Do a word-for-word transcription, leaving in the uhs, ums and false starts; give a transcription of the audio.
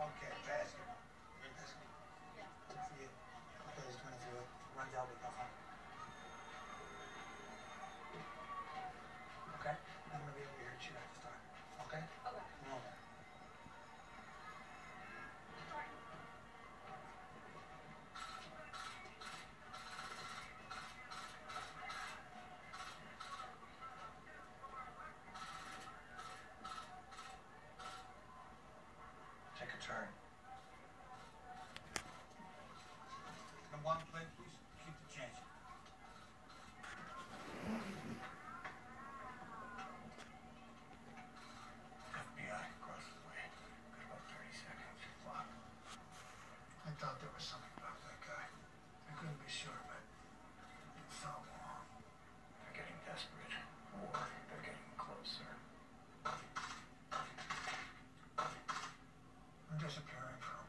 Okay, basketball. Basketball. Good for you. Okay, he's twenty through it. Runs out with the home. Okay? I'm gonna be over here and shoot at the start. Okay? Okay. Come over. Take a turn. And one play, please. Keep the change. F B I across the way. Got about thirty seconds. Flop. I thought there was something about that guy. I couldn't be sure, but it felt wrong. They're getting desperate, or they're getting closer. I'm disappearing for a